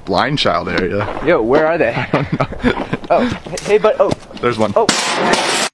blind child area. Yo, where are they? Oh, hey, but oh. There's one. Oh.